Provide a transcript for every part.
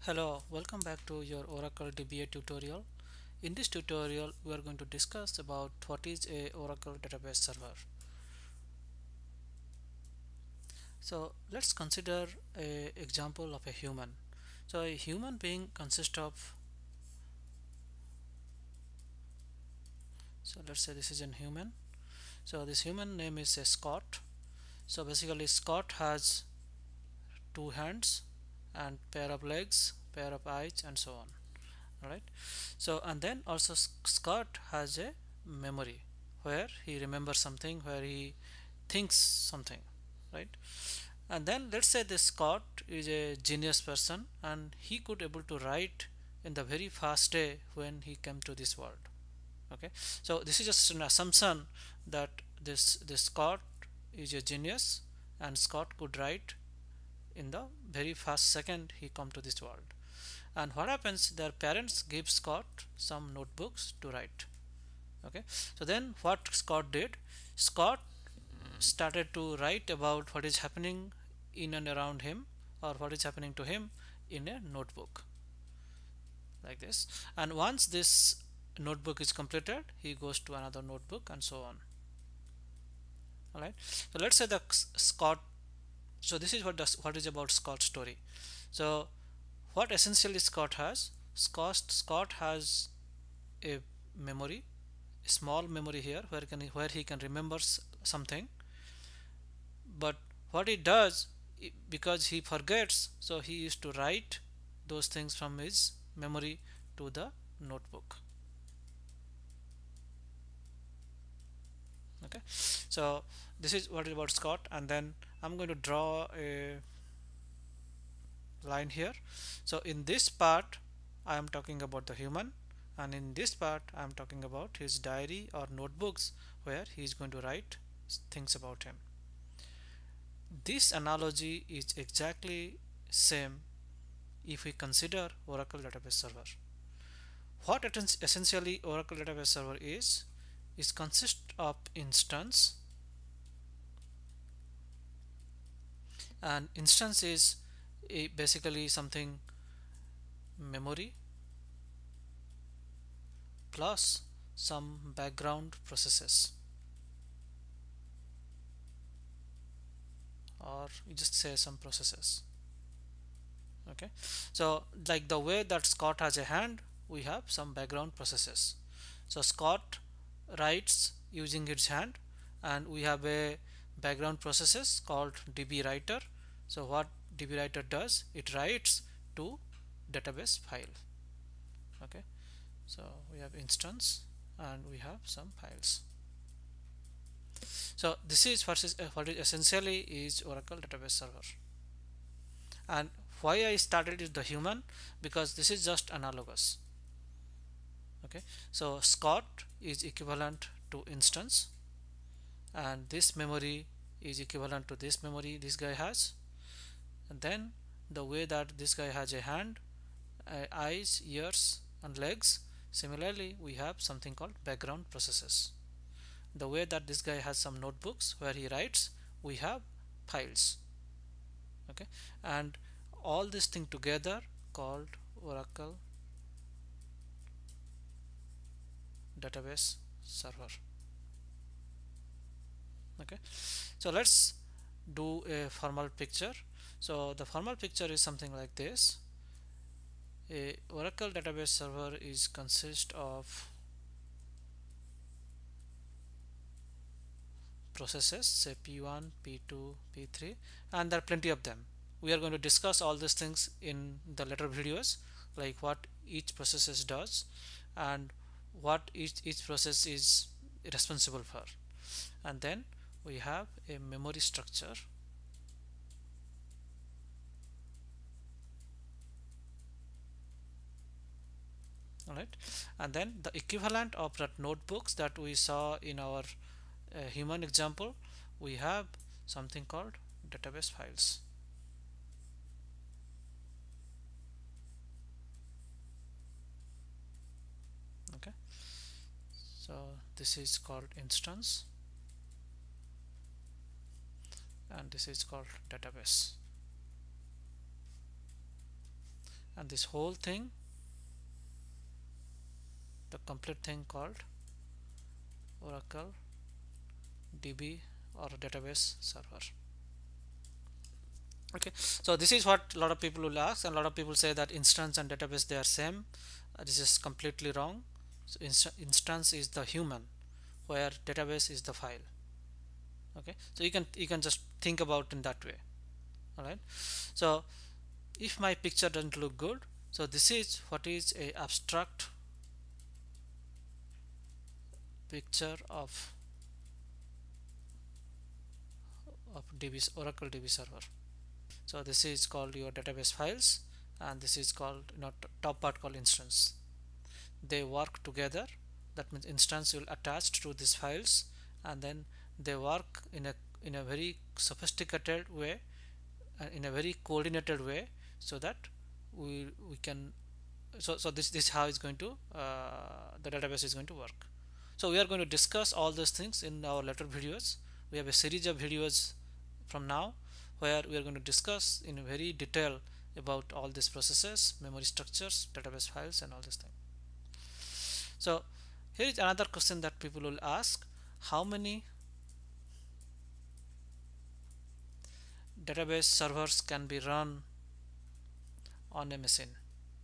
Hello, welcome back to your Oracle DBA tutorial. In this tutorial, we are going to discuss about what is a Oracle database server. So let's consider a example of a human. So a human being consists of, so let's say this is a human. So this human name is a Scott. So basically Scott has two hands and pair of legs, pair of eyes and so on. Alright. So and then also Scott has a memory where he remembers something, where he thinks something, right? And then let's say this Scott is a genius person and he could able to write in the very first day when he came to this world. Okay, so this is just an assumption that this Scott is a genius and Scott could write in the very first second he come to this world. And what happens, their parents give Scott some notebooks to write. Okay, so then what Scott did, Scott started to write about what is happening in and around him, or what is happening to him, in a notebook like this. And once this notebook is completed, he goes to another notebook and so on. All right, so let's say the Scott, so this is what is about Scott's story. So what essentially Scott has, Scott has a memory, a small memory here where he can remember something. But what he does, because he forgets, so he used to write those things from his memory to the notebook. Okay, so this is what is about Scott. And then I'm going to draw a line here. So in this part I am talking about the human, and in this part I am talking about his diary or notebooks where he is going to write things about him. This analogy is exactly same if we consider Oracle database server. What essentially Oracle database server is consist of instance, and instance is basically something memory plus some background processes, or you just say some processes. Okay, so like the way that Scott has a hand, we have some background processes. So Scott writes using its hand, and we have a background processes called DB writer. So what DB writer does, it writes to database file. Okay, so we have instance and we have some files. So this is what is essentially is Oracle database server. And why I started with the human, because this is just analogous. Okay, so Scott is equivalent to instance, and this memory is equivalent to this memory this guy has. And then the way that this guy has a hand, eyes, ears and legs, similarly we have something called background processes. The way that this guy has some notebooks where he writes, we have files. Okay, and all this thing together called Oracle database server. Okay, so let's do a formal picture. So the formal picture is something like this. A Oracle database server is consist of processes, say P1, P2, P3, and there are plenty of them. We are going to discuss all these things in the later videos, like what each process does and what each process is responsible for. And then we have a memory structure. All right, and then the equivalent of that notebooks that we saw in our human example, we have something called database files. Okay, so this is called instance and this is called database. and this whole thing, the complete thing called Oracle DB or database server. Okay, so this is what a lot of people will ask, and a lot of people say that instance and database they are same. This is completely wrong. So instance is the human, where database is the file. Okay, so you can just think about in that way. All right, so if my picture doesn't look good, so this is what is a abstract picture of Oracle DB server. So this is called your database files, and this is called, top part called instance. They work together. That means instance will attach to these files, and then they work in a very sophisticated way, in a very coordinated way, so that we can, so this how it's going to, the database is going to work. So we are going to discuss all those things in our later videos. We have a series of videos from now where we are going to discuss in very detail about all these processes, memory structures, database files, and all these things. So here is another question that people will ask: how many database servers can be run on a machine?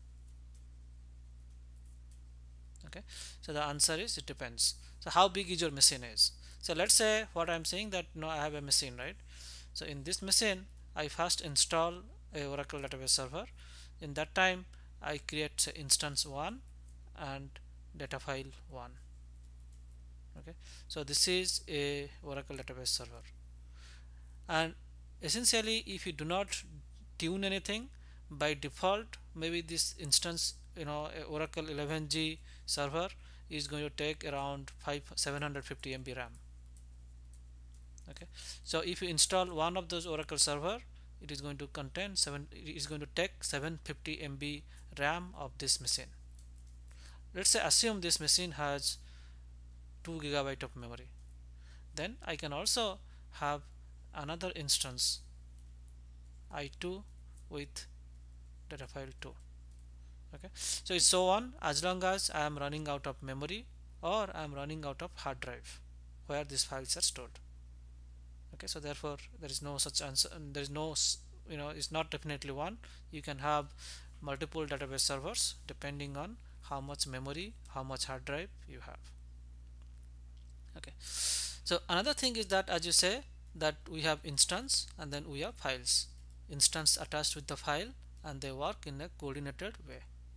Okay, so the answer is it depends. So how big is your machine is? So let's say what I'm saying that I have a machine, right? So in this machine I first install a Oracle database server. In that time I create say instance 1 and data file 1. Okay, so this is a Oracle database server, and essentially if you do not tune anything, by default maybe this instance, Oracle 11G server is going to take around 750 MB RAM. Okay, so if you install one of those Oracle server, it is going to contain it is going to take 750 MB RAM of this machine. Let's say assume this machine has 2 GB of memory. Then I can also have another instance I2 with data file 2. Okay, so it's so on as long as I am running out of memory or I am running out of hard drive where these files are stored. Okay, so therefore there is no such answer, and there is no, it's not definitely one. You can have multiple database servers depending on how much memory, how much hard drive you have. Okay, so another thing is that, as you say, that we have instance and then we have files. Instance attached with the file, and they work in a coordinated way.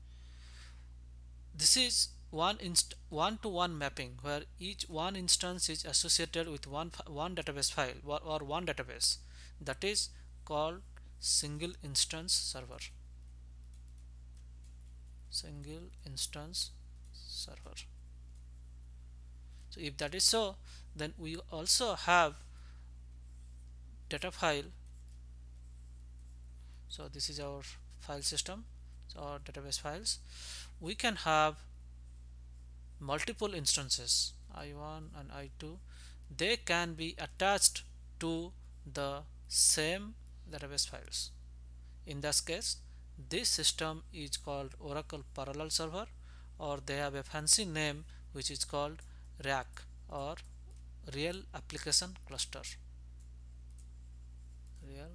This is one-to-one mapping, where each one instance is associated with one database file or one database. That is called single instance server. Single instance server. So if that is so, then we also have data file. So this is our file system, so our database files. We can have multiple instances I1 and I2. They can be attached to the same database files. In this case, this system is called Oracle Parallel Server, or they have a fancy name which is called RAC, or Real Application Cluster. Real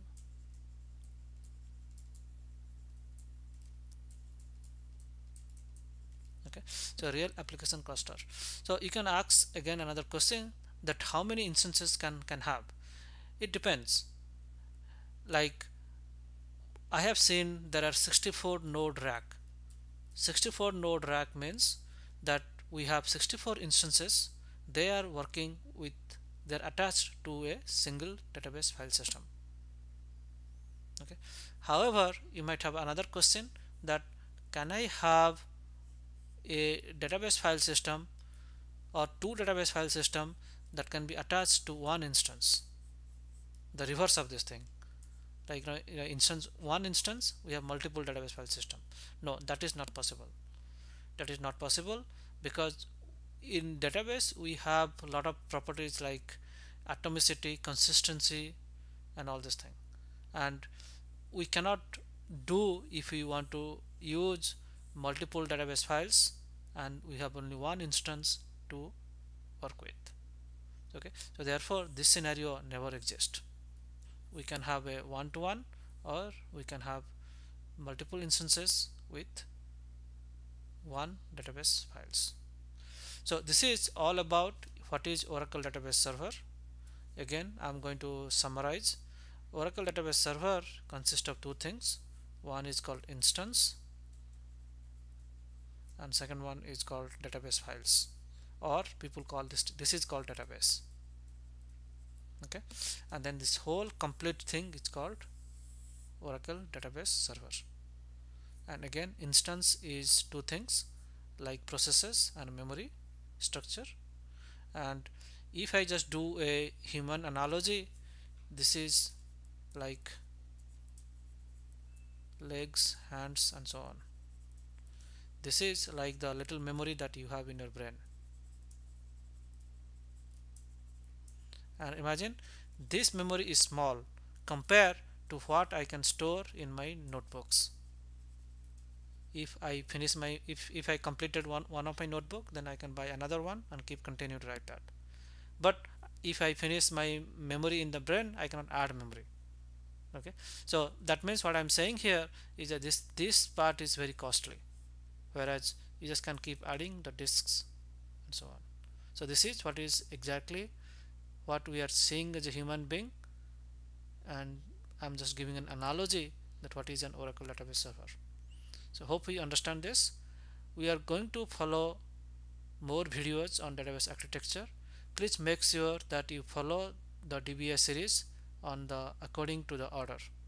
Okay, so real application cluster. So you can ask again another question, that how many instances can have. It depends. Like I have seen there are 64 node rack. 64 node rack means that we have 64 instances. They are working with, they're attached to a single database file system. Okay, however, you might have another question, that can I have a database file system or two database file system that can be attached to one instance? The reverse of this thing, like one instance we have multiple database file system. No, that is not possible. That is not possible because in database we have a lot of properties like atomicity, consistency, and all this thing, and we cannot do, if we want to use multiple database files and we have only one instance to work with. Okay, so therefore this scenario never exists. We can have a one-to-one or we can have multiple instances with one database files. So this is all about what is Oracle Database Server. Again, I'm going to summarize. Oracle Database Server consists of two things. One is called instance and second one is called database files, or people call this is called database. Okay, and then this whole complete thing is called Oracle Database Server. And again, instance is two things like processes and memory structure. And if I just do a human analogy, this is like legs, hands, and so on. This is like the little memory that you have in your brain. And imagine this memory is small compared to what I can store in my notebooks. If I finish my if I completed one of my notebook, then I can buy another one and keep continue to write that. But if I finish my memory in the brain, I cannot add memory. Okay, so that means what I'm saying here is that this part is very costly, whereas you just can keep adding the disks and so on. So this is what is exactly what we are seeing as a human being, and I'm just giving an analogy that what is an Oracle Database Server. So hope you understand this. We are going to follow more videos on database architecture. Please make sure that you follow the DBA series on the according to the order.